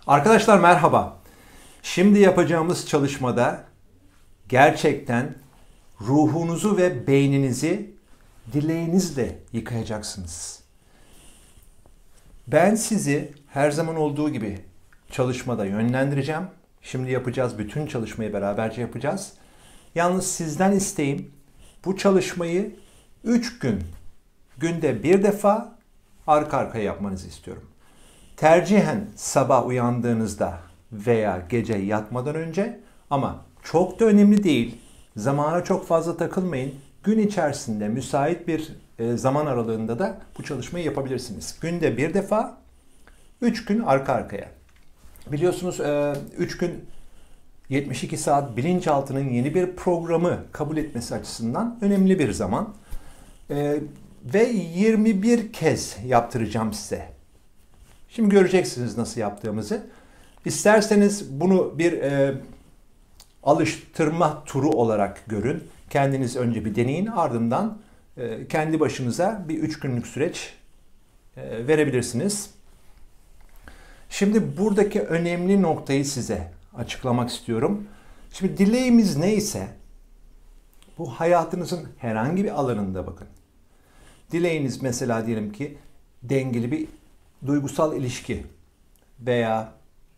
Arkadaşlar merhaba. Şimdi yapacağımız çalışmada gerçekten ruhunuzu ve beyninizi dileğinizle yıkayacaksınız. Ben sizi her zaman olduğu gibi çalışmada yönlendireceğim. Şimdi yapacağız, bütün çalışmayı beraberce yapacağız. Yalnız sizden isteğim bu çalışmayı 3 gün, günde bir defa arka arkaya yapmanızı istiyorum. Tercihen sabah uyandığınızda veya gece yatmadan önce, ama çok da önemli değil. Zamana çok fazla takılmayın. Gün içerisinde müsait bir zaman aralığında da bu çalışmayı yapabilirsiniz. Günde bir defa, 3 gün arka arkaya. Biliyorsunuz 3 gün 72 saat bilinçaltının yeni bir programı kabul etmesi açısından önemli bir zaman. Ve 21 kez yaptıracağım size. Şimdi göreceksiniz nasıl yaptığımızı. İsterseniz bunu bir alıştırma turu olarak görün. Kendiniz önce bir deneyin, ardından kendi başınıza bir 3 günlük süreç verebilirsiniz. Şimdi buradaki önemli noktayı size açıklamak istiyorum. Şimdi dileğimiz neyse, bu hayatınızın herhangi bir alanında bakın. Dileğiniz mesela diyelim ki dengeli bir duygusal ilişki veya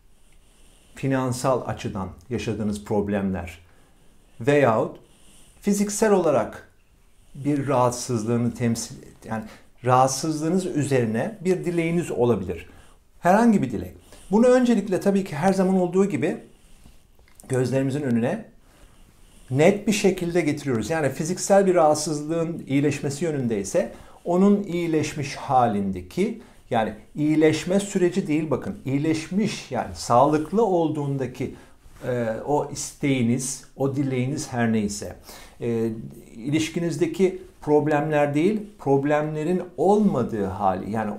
finansal açıdan yaşadığınız problemler veyahut fiziksel olarak bir rahatsızlığını yani rahatsızlığınız üzerine bir dileğiniz olabilir. Herhangi bir dilek. Bunu öncelikle tabii ki her zaman olduğu gibi gözlerimizin önüne net bir şekilde getiriyoruz. Yani fiziksel bir rahatsızlığın iyileşmesi yönündeyse onun iyileşmiş halindeki, yani iyileşme süreci değil, bakın iyileşmiş, yani sağlıklı olduğundaki o isteğiniz, o dileğiniz her neyse. İlişkinizdeki problemler değil, problemlerin olmadığı hali, yani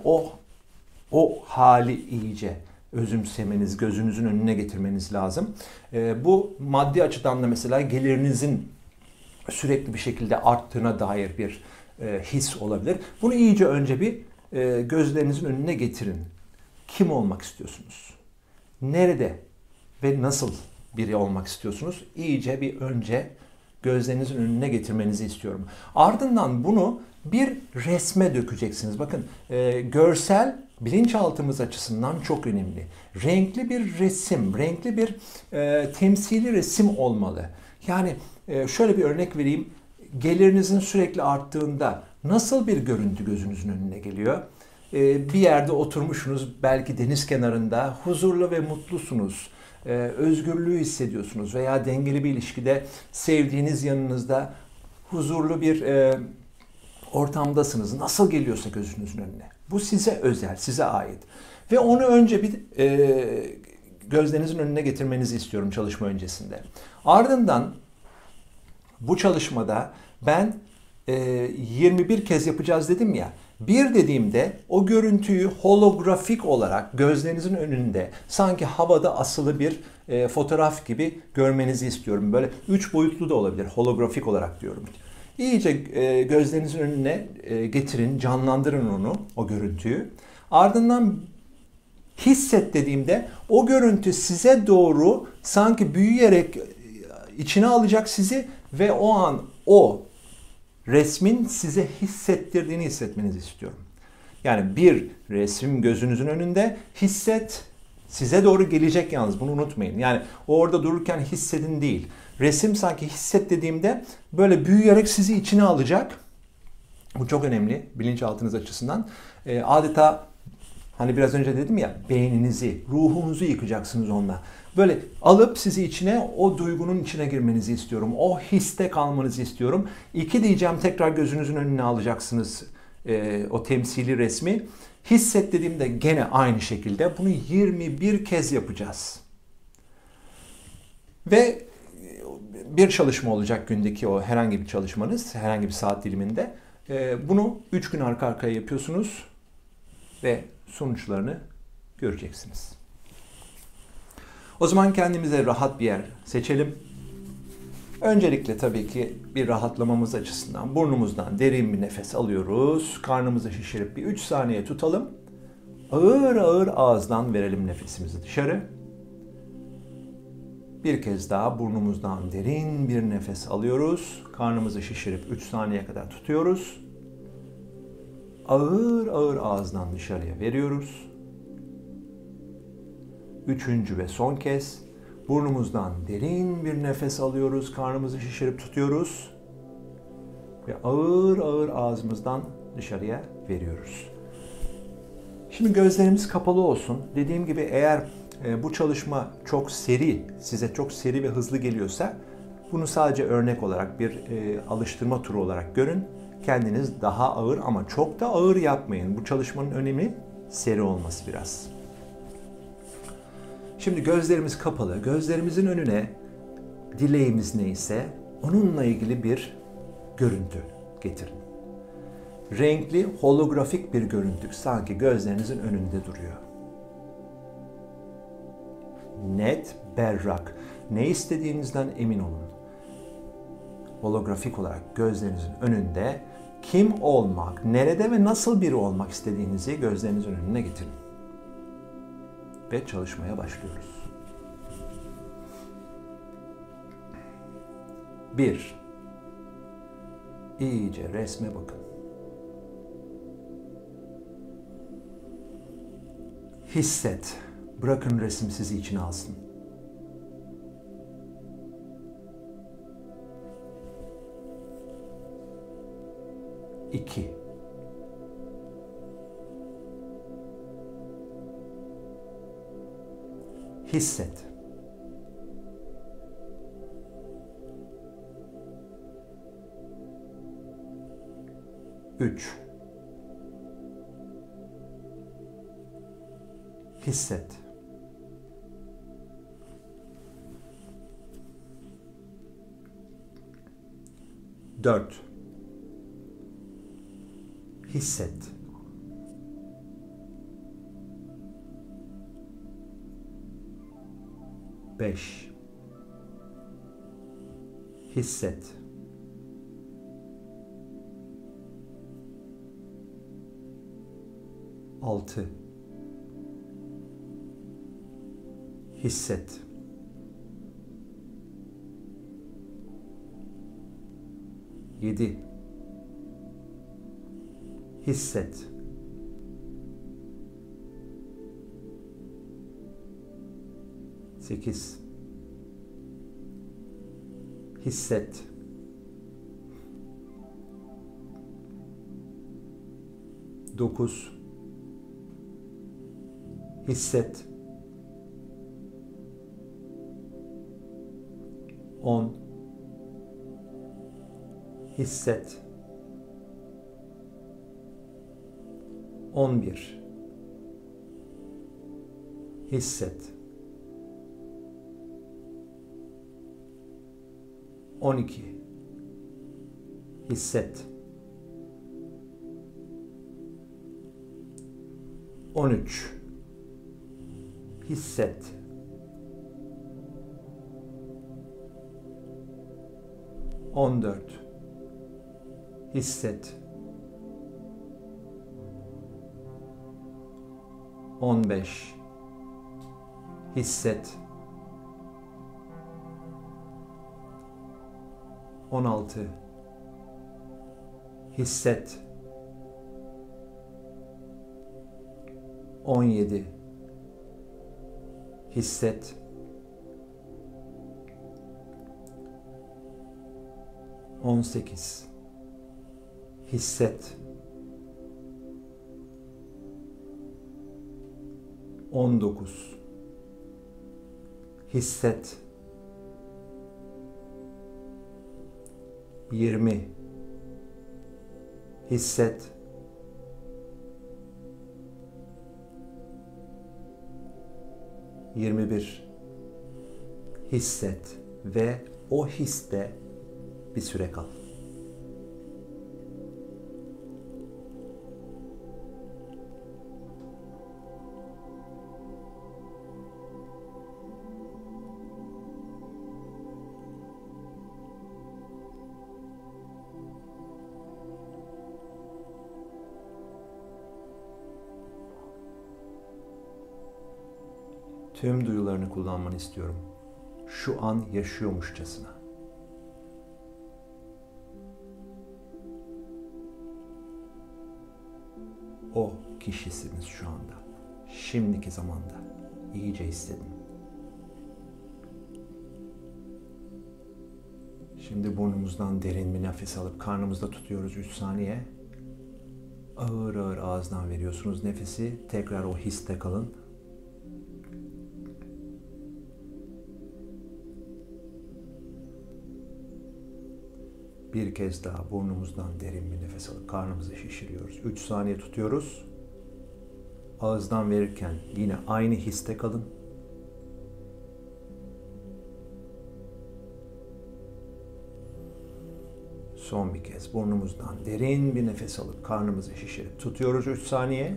o hali iyice özümsemeniz, gözünüzün önüne getirmeniz lazım. Bu maddi açıdan da mesela gelirinizin sürekli bir şekilde arttığına dair bir his olabilir. Bunu iyice önce bir gözlerinizin önüne getirin. Kim olmak istiyorsunuz? Nerede ve nasıl biri olmak istiyorsunuz? İyice bir önce gözlerinizin önüne getirmenizi istiyorum. Ardından bunu bir resme dökeceksiniz. Bakın görsel bilinçaltımız açısından çok önemli. Renkli bir resim, renkli bir temsili resim olmalı. Yani şöyle bir örnek vereyim. Gelirinizin sürekli arttığında nasıl bir görüntü gözünüzün önüne geliyor? Bir yerde oturmuşsunuz, belki deniz kenarında, huzurlu ve mutlusunuz. Özgürlüğü hissediyorsunuz veya dengeli bir ilişkide sevdiğiniz yanınızda huzurlu bir ortamdasınız. Nasıl geliyorsa gözünüzün önüne. Bu size özel, size ait. Ve onu önce bir gözlerinizin önüne getirmenizi istiyorum çalışma öncesinde. Ardından bu çalışmada ben 21 kez yapacağız dedim ya. Bir dediğimde o görüntüyü holografik olarak gözlerinizin önünde sanki havada asılı bir fotoğraf gibi görmenizi istiyorum. Böyle 3 boyutlu da olabilir, holografik olarak diyorum. İyice gözlerinizin önüne getirin, canlandırın onu, o görüntüyü. Ardından hisset dediğimde o görüntü size doğru sanki büyüyerek içine alacak sizi ve o an o resmin size hissettirdiğini hissetmenizi istiyorum. Yani bir resim gözünüzün önünde, hisset size doğru gelecek yalnız, bunu unutmayın. Yani orada dururken hissedin değil. Resim sanki hisset dediğimde böyle büyüyerek sizi içine alacak. Bu çok önemli bilinçaltınız açısından. Adeta hani biraz önce dedim ya, beyninizi, ruhunuzu yıkacaksınız onunla. Böyle alıp sizi içine, o duygunun içine girmenizi istiyorum. O histe kalmanızı istiyorum. 2 diyeceğim, tekrar gözünüzün önüne alacaksınız o temsili resmi. Hisset dediğimde gene aynı şekilde bunu 21 kez yapacağız. Ve bir çalışma olacak gündeki, o herhangi bir çalışmanız, herhangi bir saat diliminde. Bunu 3 gün arka arkaya yapıyorsunuz ve sonuçlarını göreceksiniz. O zaman kendimize rahat bir yer seçelim. Öncelikle tabii ki bir rahatlamamız açısından burnumuzdan derin bir nefes alıyoruz. Karnımızı şişirip bir 3 saniye tutalım. Ağır ağır ağızdan verelim nefesimizi dışarı. Bir kez daha burnumuzdan derin bir nefes alıyoruz. Karnımızı şişirip 3 saniye kadar tutuyoruz. Ağır ağır ağızdan dışarıya veriyoruz. Üçüncü ve son kez burnumuzdan derin bir nefes alıyoruz. Karnımızı şişirip tutuyoruz. Ve ağır ağır ağzımızdan dışarıya veriyoruz. Şimdi gözlerimiz kapalı olsun. Dediğim gibi eğer bu çalışma çok seri, size çok seri ve hızlı geliyorsa bunu sadece örnek olarak bir alıştırma turu olarak görün. Kendiniz daha ağır ama çok da ağır yapmayın. Bu çalışmanın önemi seri olması biraz. Şimdi gözlerimiz kapalı. Gözlerimizin önüne dileğimiz neyse onunla ilgili bir görüntü getirin. Renkli, holografik bir görüntü sanki gözlerinizin önünde duruyor. Net, berrak. Ne istediğinizden emin olun. Holografik olarak gözlerinizin önünde kim olmak, nerede ve nasıl biri olmak istediğinizi gözlerinizin önüne getirin. Ve çalışmaya başlıyoruz. 1. İyice resme bakın. Hisset. Bırakın resim sizi içine alsın. 2. Hisset. 3. Hisset. 4. Hisset. 5. Hisset. 6. Hisset. 7. Hisset. 8. Hisset. 9. Hisset. 10. Hisset. 11. Hisset. 12. Hisset. 13. Hisset. 14. Hisset. 15. Hisset. 16. Hisset. 17. Hisset. 18. Hisset. 19. Hisset. 20. Hisset. 21. Hisset ve o histe bir süre kal. Tüm duyularını kullanmanı istiyorum. Şu an yaşıyormuşçasına. O kişisiniz şu anda. Şimdiki zamanda. İyice hissedin. Şimdi burnumuzdan derin bir nefes alıp karnımızda tutuyoruz 3 saniye. Ağır ağır ağızdan veriyorsunuz nefesi. Tekrar o histe kalın. Bir kez daha burnumuzdan derin bir nefes alıp karnımızı şişiriyoruz. 3 saniye tutuyoruz. Ağızdan verirken yine aynı histe kalın. Son bir kez burnumuzdan derin bir nefes alıp karnımızı şişirip tutuyoruz 3 saniye.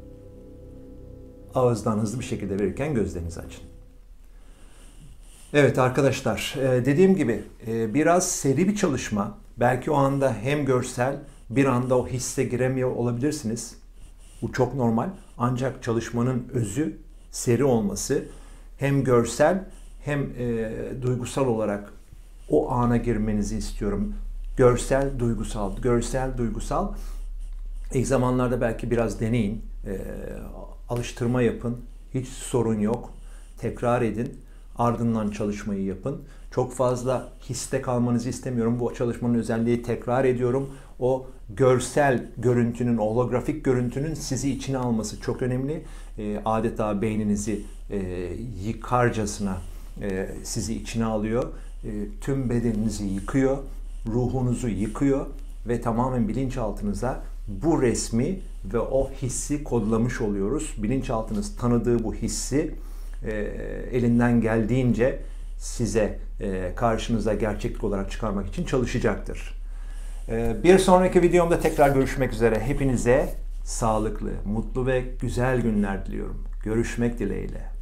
Ağızdan hızlı bir şekilde verirken gözlerinizi açın. Evet arkadaşlar, dediğim gibi biraz seri bir çalışma. Belki o anda hem görsel, bir anda o hisse giremiyor olabilirsiniz. Bu çok normal. Ancak çalışmanın özü seri olması, hem görsel hem duygusal olarak o ana girmenizi istiyorum. Görsel, duygusal, görsel, duygusal. İlk zamanlarda belki biraz deneyin, alıştırma yapın. Hiç sorun yok. Tekrar edin. Ardından çalışmayı yapın. Çok fazla histe kalmanızı istemiyorum. Bu çalışmanın özelliği, tekrar ediyorum, o görsel görüntünün, holografik görüntünün sizi içine alması çok önemli. Adeta beyninizi yıkarcasına sizi içine alıyor. Tüm bedeninizi yıkıyor, ruhunuzu yıkıyor ve tamamen bilinçaltınıza bu resmi ve o hissi kodlamış oluyoruz. Bilinçaltınız tanıdığı bu hissi elinden geldiğince size karşınıza gerçeklik olarak çıkarmak için çalışacaktır. Bir sonraki videomda tekrar görüşmek üzere. Hepinize sağlıklı, mutlu ve güzel günler diliyorum. Görüşmek dileğiyle.